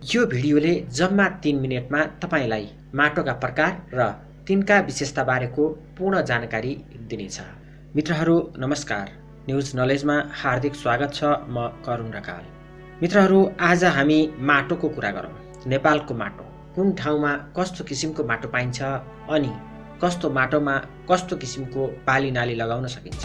यो भिडियोले जम्मा 3 मिनेटमा तपाईलाई माटोका प्रकार र तिनका विशेषताबारेको पूर्ण जानकारी दिनेछ। मित्रहरू नमस्कार, न्युज नलेजमा हार्दिक स्वागत छ। म करुण ढकाल। मित्रहरू, आज हामी माटोको कुरा गरौँ। नेपालको माटो कुन ठाउँमा कस्तो किसिमको माटो पाइन्छ अनि कस्तो माटोमा कस्तो किसिमको बाली नाली लगाउन सकिन्छ।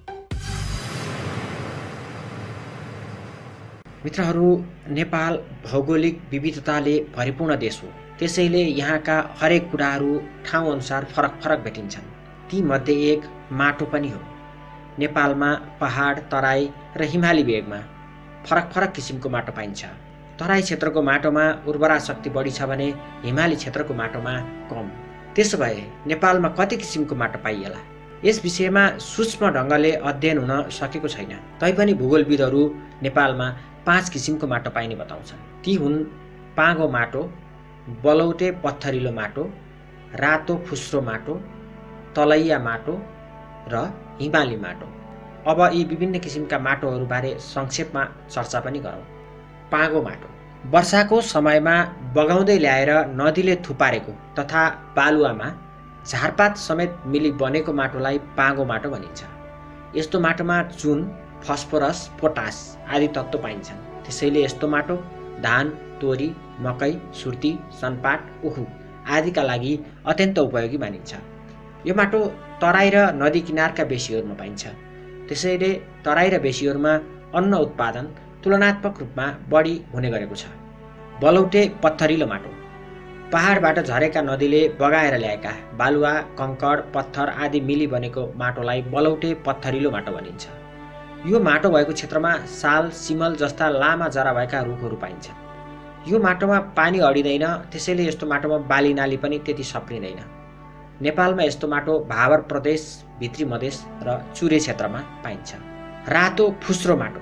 मित्रहरू, नेपाल भौगोलिक विविधताले भरिपूर्ण देश हो। त्यसैले यहाँका हरेक कुराहरू ठाउँ अनुसार फरक फरक भेटिन्छन्। ती मध्ये एक माटो पनि हो। नेपालमा पहाड, तराई र हिमाली भेगमा फरक फरक किसिमको माटो पाइन्छ। तराई क्षेत्रको माटोमा उर्वरा शक्ति बढी छ भने हिमाली क्षेत्रको माटोमा कम। त्यसो भए नेपालमा कति किसिमको माटो पाइएला? यस विषयमा सूक्ष्म ढङ्गले अध्ययन हुन सकेको छैन। तैपनि भूगोलविदहरू नेपालमा 5 किसिमको माटो पाइने बताउँछन्। ती हुन् पाँगो माटो, बलौटे पत्थरिलो माटो, रातो फुस्रो माटो, तलैया माटो र हिमाली माटो। अब यी विभिन्न किसिमका माटोहरूबारे संक्षेपमा चर्चा पनि गरौँ। पाँगो माटो वर्षाको समयमा बगाउँदै ल्याएर नदीले थुपारेको तथा बालुवामा झारपात समेत मिली बनेको माटोलाई पाँगो माटो भनिन्छ। यस्तो माटोमा चुन, फस्फोरस, पोटास आदि तत्त्व पाइन्छन्। त्यसैले यस्तो माटो धान, तोरी, मकै, सुर्ती, सनपाट, उखु आदिका लागि अत्यन्त उपयोगी मानिन्छ। यो माटो तराई र नदी किनारका बेसीहरूमा पाइन्छ। त्यसैले तराई र बेसीहरूमा अन्न उत्पादन तुलनात्मक रूपमा बढी हुने गरेको छ। बलौटे पत्थरिलो माटो पहाडबाट झरेका नदीले बगाएर ल्याएका बालुवा, कङ्कड, पत्थर आदि मिली बनेको माटोलाई बलौटे पत्थरिलो माटो भनिन्छ। यो माटो भएको क्षेत्रमा साल, सिमल जस्ता लामा जरा भएका रुखहरू पाइन्छन्। यो माटोमा पानी अडिँदैन, त्यसैले यस्तो माटोमा बाली नाली पनि त्यति सप्रिँदैन। नेपालमा यस्तो माटो भावर प्रदेश, भित्री मधेस र चुरे क्षेत्रमा पाइन्छ। रातो फुस्रो माटो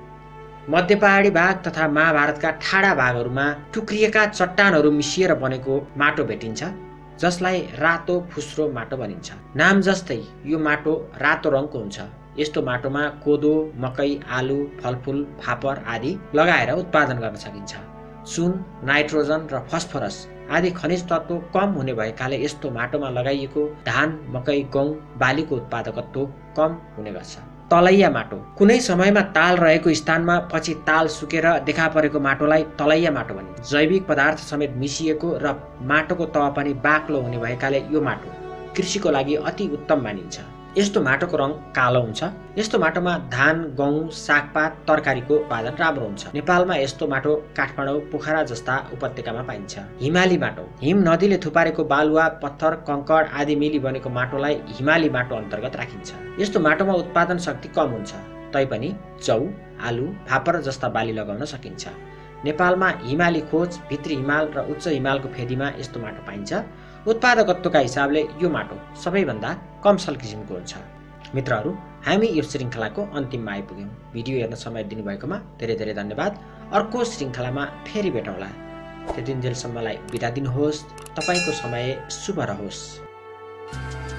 मध्य पहाडी भाग तथा महाभारतका ठाडा भागहरूमा टुक्रिएका चट्टानहरू मिसिएर बनेको माटो भेटिन्छ, जसलाई रातो फुस्रो माटो भनिन्छ। नाम जस्तै यो माटो रातो रङको हुन्छ। यस्तो माटोमा कोदो, मकै, आलु, फलफुल, फापर आदि लगाएर उत्पादन गर्न सकिन्छ। सुन, नाइट्रोजन र फस्फोरस आदि खनिज तत्त्व कम हुने भएकाले यस्तो माटोमा लगाइएको धान, मकै, गहुँ बालीको उत्पादकत्व कम हुने गर्छ। तलैया माटो कुनै समयमा ताल रहेको स्थानमा पछि ताल सुकेर देखा परेको माटोलाई तलैया माटो भनिन्छ। जैविक पदार्थ समेत मिसिएको र माटोको तह पनि बाक्लो हुने भएकाले यो माटो कृषिको लागि अति उत्तम मानिन्छ। यस्तो माटोको रङ कालो हुन्छ। यस्तो माटोमा धान, गहुँ, सागपात, तरकारीको उत्पादन राम्रो हुन्छ। नेपालमा यस्तो माटो काठमाडौँ, पोखरा जस्ता उपत्यकामा पाइन्छ। हिमाली माटो हिम नदीले थुपारेको बालुवा, पत्थर, कङ्कड आदि मिली बनेको माटोलाई हिमाली माटो अन्तर्गत राखिन्छ। यस्तो माटोमा उत्पादन शक्ति कम हुन्छ, तैपनि जौ, आलु, फापर जस्ता बाली लगाउन सकिन्छ। नेपालमा हिमाली खोज, भित्री हिमाल र उच्च हिमालको फेदीमा यस्तो माटो पाइन्छ। उत्पादकत्वका हिसाबले यो माटो सबैभन्दा कमसल किसिमको हुन्छ। मित्रहरू, हामी यो श्रृङ्खलाको अन्तिममा आइपुग्यौँ। भिडियो हेर्न समय दिनुभएकोमा धेरै धेरै धन्यवाद। अर्को श्रृङ्खलामा फेरि भेटौँला। त्यतिन्जेलसम्मलाई बिदा दिनुहोस्। तपाईँको समय शुभ रहोस्।